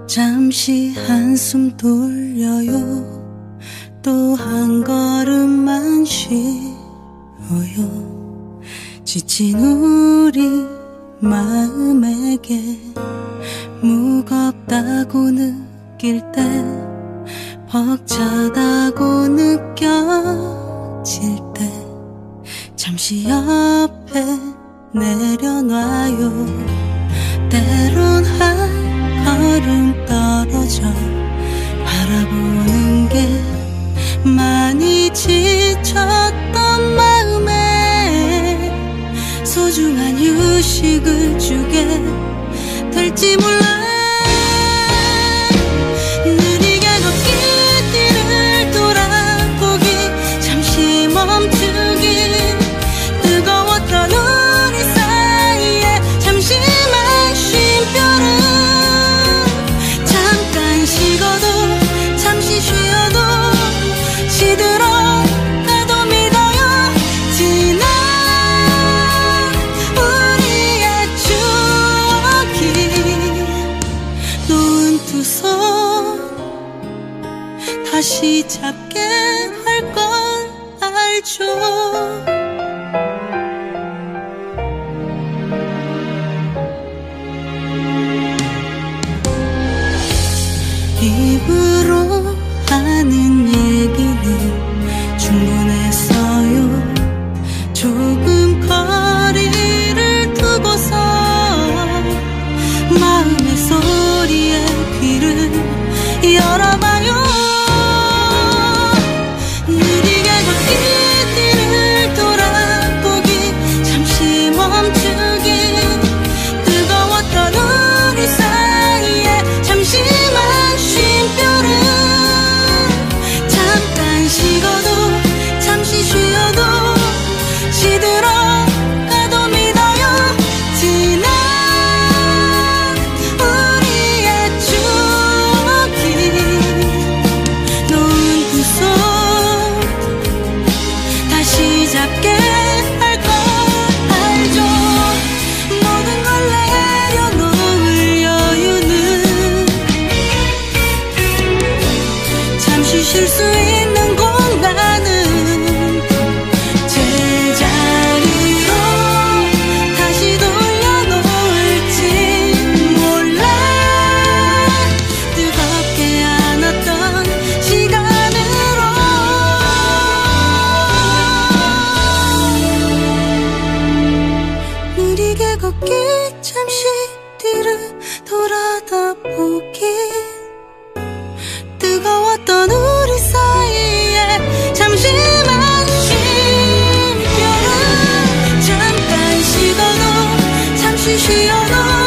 잠시 한숨 돌려요. 또 한 걸음만 쉬어요. 지친 우리 마음에게 무겁다고 느낄 때, 벅차다고 느껴질 때 잠시 옆에 내려놔요. 때론 한 걸음 떨어져 바라보는 게 많이 지쳤던 마음에 소중한 휴식을 주게 될지 몰라. 느리게 걷기, 뒤를 돌아보기, 잠시 멈추기, 뜨거웠던 우리 사이에 잠시만 쉼표를, 잠깐 식어도 잠시 쉬어도 시들어가도 믿어요. 지난 우리의 추억이 놓은 두 손 다시 잡게 할 건 알죠. 입으로 하는 얘기는 충분했어요. 조금 거리를 두고서 마음의 소리에 귀를 열어봐요. 느리게 걷기, 뒤를 돌아보기, 잠시 멈추기, 뜨거웠던 우리 사이에 잠시만 쉼표를, 잠깐 식어도 잠시 쉬어도 시들어가도 믿어요. 지난 우리의 추억이 놓은 두 손 다시 잡게 할 걸 알죠. 모든 걸 내려놓을 여유는 잠시 쉴 수 있는 공간은 제자리로 다시 돌려놓을지 몰라. 뜨겁게 안았던 시간으로 느리게 걷기, 잠시 뒤를 돌아다 보기, 뜨거웠던 우리 사이에 잠시만 쉼표를, 잠깐 식어도 잠시 쉬어도